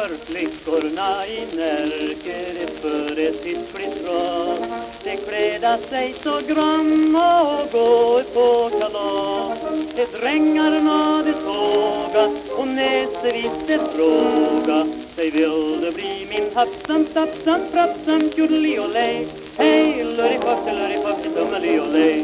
för flickorna i Närke, det för ett hyggligt ras. Det kläda sig så granna och gå på kalas. Det drängarna det såga och näsevite fråga. Säg vill du bli min hapsam, tapsam, frapsam, tjodeli-olej. Hej, lurri-foxi, tummeli-olej.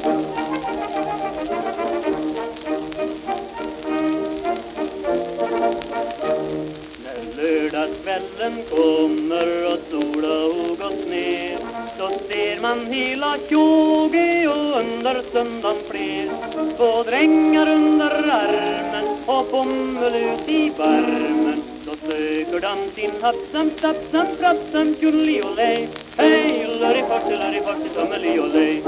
Lördagskvällen kommer och sola och gått ner. Då ser man hela tjoge och under söndagen fler. Två drängar under armen och bomull ut i varmen. Då söker de sin hapsam, tapsam, frapsam, tjodeli-olej. Hej, lurri-foxi, tummeli-olej.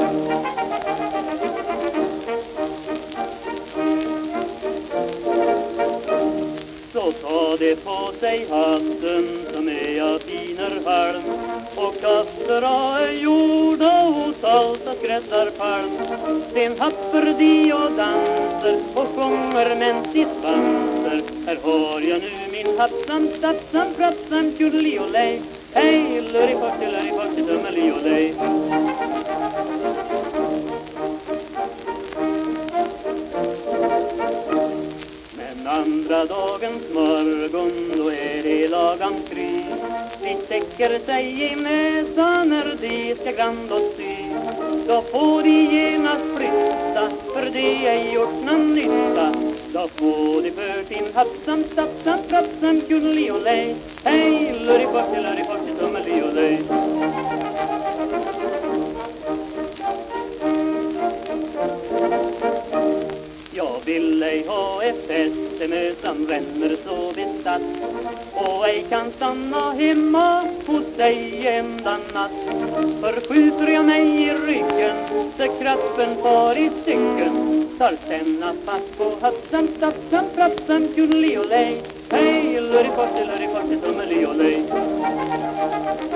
Så ta det på sig hatten som är av finer halm och kastra är jorda och salta skräddarpalm. Sen happer de och danser och sjunger mens i svanser. Här har jag nu min hapsam, tapsam, frapsam, tjodeli-olej. Hej, lurri-foxi, tummeli-olej. Andra dagens morgon, då är det lagom kry. Vi täcker sig i näsan när de ska grand och sy. Då får de genast flytta, för det är gjort någon nytta. Då får de för sin hapsam, tapsam, frapsam, tjodeli-olej. Hej, lurri-foxi, tummeli-olej. Vill ej ha ett fästemö som ränner så besatt och ej kan stanna hemma hos dig enda natt. För skjuter jag mig i ryggen så kroppen far i stycken. Tar stämna fast på hapsam, tapsam, frapsam, tjodeli-olej. Hej, lurri-foxi, tummeli-olej.